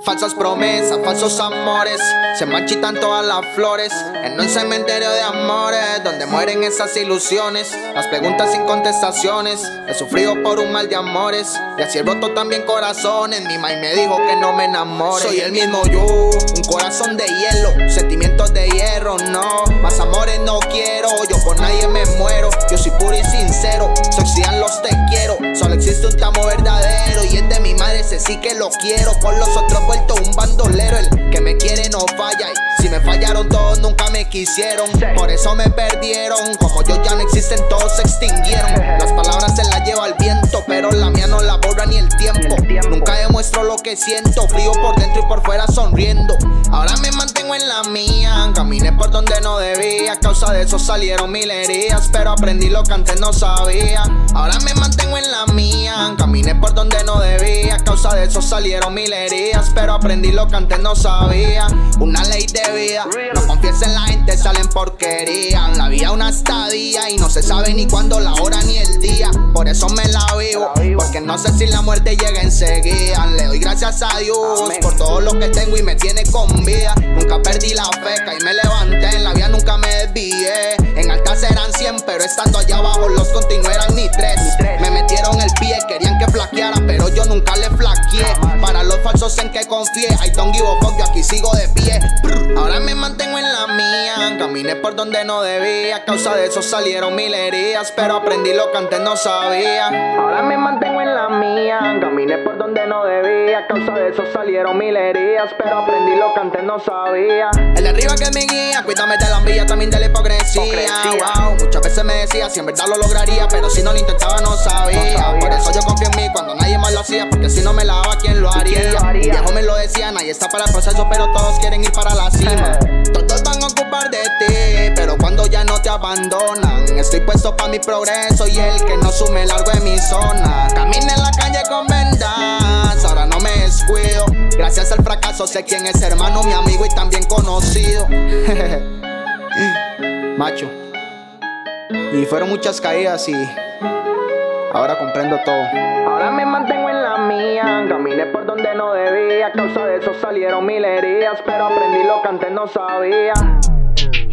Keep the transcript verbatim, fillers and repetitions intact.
Falsas promesas, falsos amores, se marchitan todas las flores en un cementerio de amores donde mueren esas ilusiones, las preguntas sin contestaciones. He sufrido por un mal de amores y así he roto también corazones. Mi mai me dijo que no me enamore. Soy el mismo yo, un corazón de hielo, sentimientos de hierro, no. Más amores no quiero, yo por nadie me muero. Yo soy puro y sincero, se oxidan los te quiero. Solo existe un te amo verdadero y es de mi madre, ese sí que lo quiero. Por los otros vuelto un bandolero, el que me quiere no falla. Y si me fallaron todos nunca me quisieron, por eso me perdieron. Como yo ya no existen, todos se extinguieron. Las palabras se las lleva el viento, pero la mía no la borra ni el tiempo. Nunca demuestro lo que siento, frío por dentro y por fuera sonriendo. Ahora me mantengo en la mía, caminé por donde no debía. A causa de eso salieron mil heridas, pero aprendí lo que antes no sabía. Ahora me mantengo en la mía, caminé por donde no debía. A causa de eso salieron mil heridas, pero aprendí lo que antes no sabía. Una ley de vida, no confíes en la gente, salen porquería. La vida una estadía y no se sabe ni cuándo, la hora ni el día. Por eso me la vivo, porque no sé si la muerte llega enseguida. Le doy gracias a Dios por todo lo que tengo y me tiene con vida. Nunca perdí la fe, caí y me levanté, en la vida nunca me desvié. En altas eran cien, pero estando allá abajo los contigo no eran ni tres. Me metieron el pie, querían que flaqueara, pero yo nunca le flaqueé. Para los falsos en que confié, I don't give a fuck, yo aquí sigo de pie. Ahora me mantengo en la mía, caminé por donde no debía. A causa de eso salieron mil heridas, pero aprendí lo que antes no sabía. Ahora me mantengo en la mía, caminé por donde no debía. A causa de eso salieron mil heridas, pero aprendí lo que antes no sabía. El de arriba que es mi guía, cuídame de la envidia, también de la hipocresía. Wow, muchas veces me decía si en verdad lo lograría, pero si no lo intentaba no sabía. Por eso yo confío en mí cuando nadie más lo hacía, porque si no me la daba, ¿quién lo haría? Un viejo me lo decía, nadie está para el proceso, pero todos quieren ir para la cima. Todos van a ocupar de ti, pero cuando ya no te abandonan, estoy puesto para mi progreso y el que no sume largo en mi zona. Camine en la calle con vendas, ahora no me descuido. Gracias al fracaso sé quién es hermano, mi amigo y también conocido. Macho. Y fueron muchas caídas y ahora comprendo todo. Ahora me mantengo en la mía, caminé por donde no debía. A causa de eso salieron mil heridas, pero aprendí lo que antes no sabía.